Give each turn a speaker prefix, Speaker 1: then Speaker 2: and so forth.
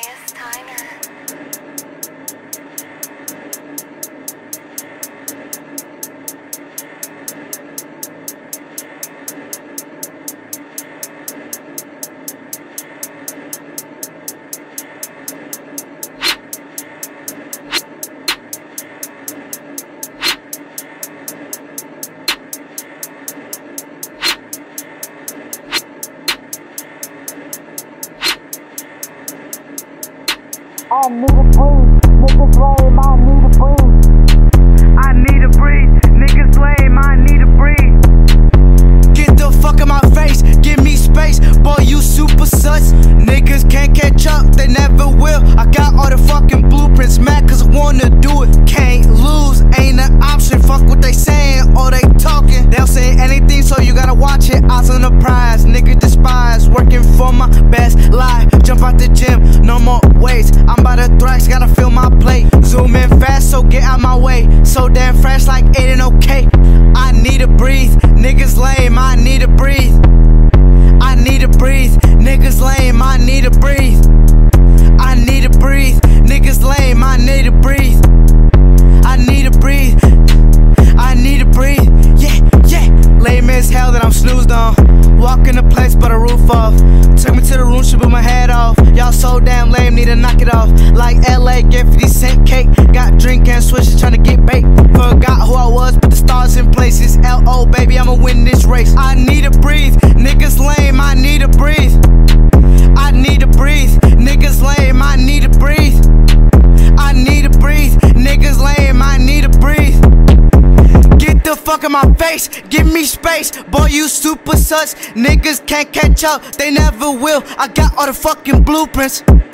Speaker 1: Elias Tyner.
Speaker 2: I need to breathe, niggas lame, I need to breathe.
Speaker 3: I need to breathe, niggas lame, I need to breathe. Get the fuck in my face, give me space, boy you super sus. Niggas can't catch up, they never will. I got all the fucking blueprints, mad cause I wanna do it. Can't lose, ain't an option, fuck what they saying or they talking. They'll say anything so you gotta watch it, eyes on the prize. Nigga despise, working for my best life. Jump out the gym, no more weights. I'm about to thrash, gotta fill my plate. Zoom in fast, so get out my way. So damn fresh, like it ain't okay. I need to breathe, niggas lame, I need to breathe. I need to breathe, niggas lame, I need to breathe. I need to breathe, niggas lame, I need to breathe. I need to breathe, I need to breathe. Yeah, yeah, lame as hell that I'm snoozed on. Walk in the place, but a roof off. Took me to the room, she blew my head off. Y'all so damn lame, need to knock it off. Like LA, get 50-cent cake. Got drink and switches, tryna get baked. Forgot who I was, put the stars in places. L.O. baby, I'ma win this race. I need to breathe, niggas lame, I need to breathe. I need to breathe, niggas lame, I need to breathe. I need to breathe, niggas lame, I need to breathe. Get the fuck in my face, give me space, boy you super sus. Niggas can't catch up, they never will. I got all the fucking blueprints.